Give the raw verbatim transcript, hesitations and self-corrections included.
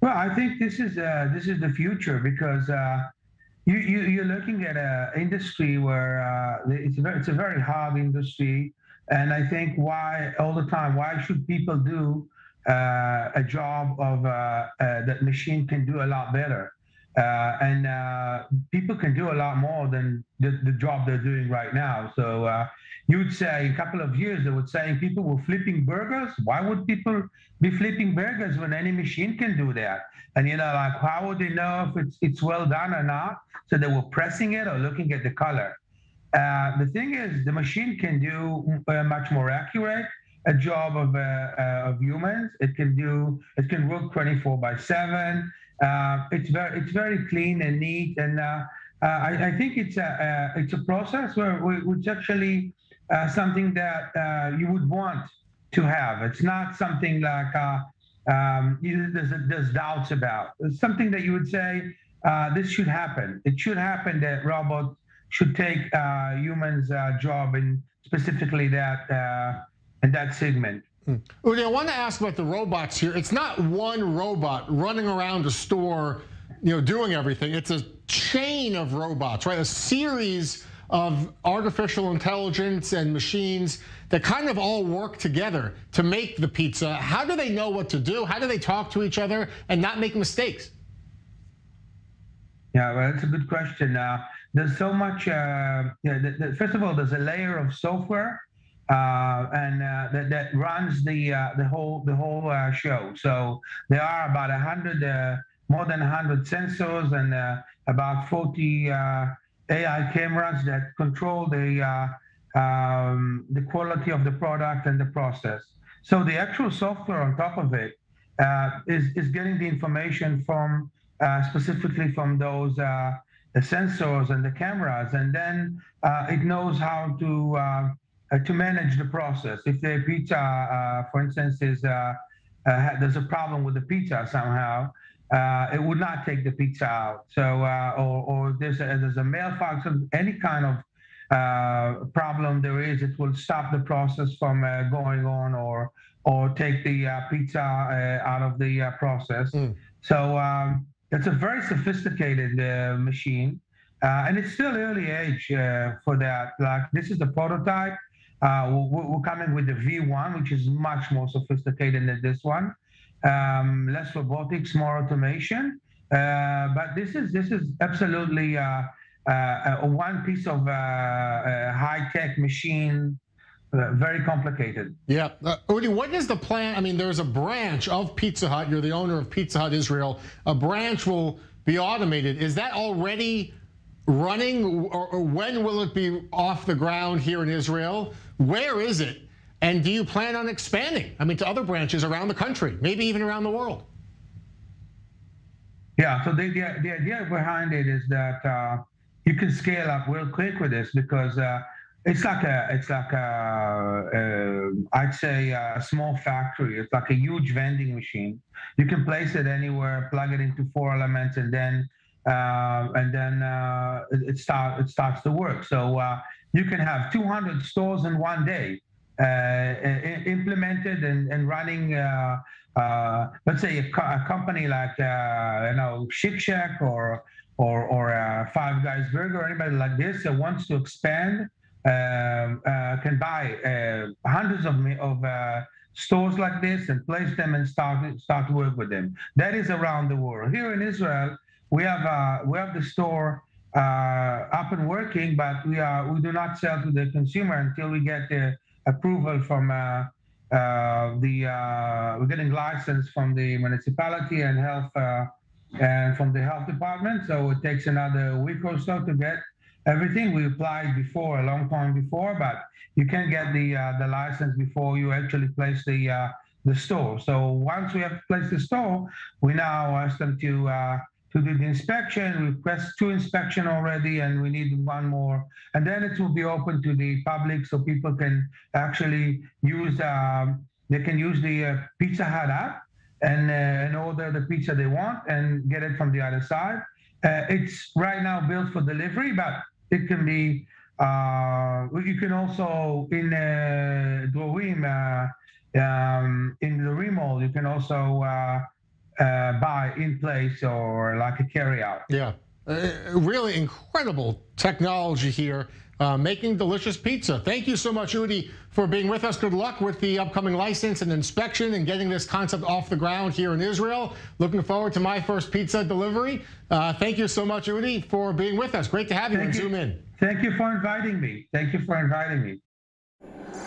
Well, I think this is uh, this is the future because uh, you, you you're looking at a industry where uh, it's a very, it's a very hard industry, and I think why all the time why should people do uh, a job of uh, uh, that machine can do a lot better, uh, and uh, people can do a lot more than the, the job they're doing right now. So uh, you would say a couple of years they would say people were flipping burgers. Why would people be flipping burgers when any machine can do that? And you know, like how would they know if it's it's well done or not? So they were pressing it or looking at the color. Uh, the thing is, the machine can do a much more accurate a job of uh, uh, of humans. It can do it can work twenty-four by seven. Uh, it's very it's very clean and neat, and uh, uh, I, I think it's a uh, it's a process where which actually uh, something that uh, you would want to have. It's not something like uh, um, you, there's there's doubts about. It's something that you would say uh, this should happen. It should happen that robots should take uh, humans' uh, job in specifically that uh, in that segment. Hmm. Udi, I want to ask about the robots here. It's not one robot running around a store, you know, doing everything. It's a chain of robots, right? A series of artificial intelligence and machines that kind of all work together to make the pizza. How do they know what to do? How do they talk to each other and not make mistakes? Yeah, well, that's a good question. Uh, there's so much. Uh, yeah, the, the, first of all, there's a layer of software, uh, and uh, that, that runs the uh, the whole the whole uh, show. So there are about a hundred, uh, more than a hundred sensors, and uh, about forty uh, A I cameras that control the uh, um, the quality of the product and the process. So the actual software on top of it uh, is is getting the information from uh, specifically from those uh, the sensors and the cameras, and then uh, it knows how to uh, uh, to manage the process. If the pizza, uh, for instance, is uh, uh, there's a problem with the pizza somehow, uh, it would not take the pizza out. So, uh, or, or there's a, there's a malfunction, any kind of uh, problem there is, it will stop the process from uh, going on, or or take the uh, pizza uh, out of the uh, process. Mm. So um, it's a very sophisticated uh, machine, uh, and it's still early age uh, for that. Like this is the prototype. Uh, we're, we're coming with the V one, which is much more sophisticated than this one. Um, less robotics, more automation. Uh, but this is this is absolutely uh, uh, a one piece of uh, uh, high-tech machine, uh, very complicated. Yeah, uh, Udi, what is the plan? I mean, there's a branch of Pizza Hut. You're the owner of Pizza Hut Israel. A branch will be automated. Is that already running, or, or when will it be off the ground here in Israel? Where is it? And do you plan on expanding, I mean, to other branches around the country, maybe even around the world? Yeah, so the, the, the idea behind it is that uh, you can scale up real quick with this, because uh, it's like a, it's like a, a, I'd say a small factory. It's like a huge vending machine. You can place it anywhere, plug it into four elements, and then uh, and then uh, it, it, start, it starts to work. So uh, you can have two hundred stores in one day. Uh, implemented and, and running, uh, uh, let's say a, co a company like uh, you know Shake Shack or or or uh, Five Guys Burger, or anybody like this that wants to expand, um, uh, can buy uh, hundreds of of uh, stores like this and place them and start start to work with them. That is around the world. Here in Israel, we have uh, we have the store uh, up and working, but we are we do not sell to the consumer until we get the approval from uh, uh, the, uh, we're getting license from the municipality and health, uh, and from the health department. So it takes another week or so to get everything. We applied before, a long time before, but you can get the uh, the license before you actually place the uh, the store. So once we have placed the store, we now ask them to uh, to do the inspection. We request two inspection already, and we need one more. And then it will be open to the public, so people can actually use, um, they can use the uh, Pizza Hut app and, uh, and order the pizza they want and get it from the other side. Uh, it's right now built for delivery, but it can be, uh, you can also, in uh, Dworim, uh, um, in the remodel, you can also uh, uh, buy in place or like a carry out. Yeah, uh, really incredible technology here, uh, making delicious pizza. Thank you so much, Udi, for being with us. Good luck with the upcoming license and inspection and getting this concept off the ground here in Israel. Looking forward to my first pizza delivery. Uh, thank you so much, Udi, for being with us. Great to have you on Zoom In. Thank you for inviting me. Thank you for inviting me.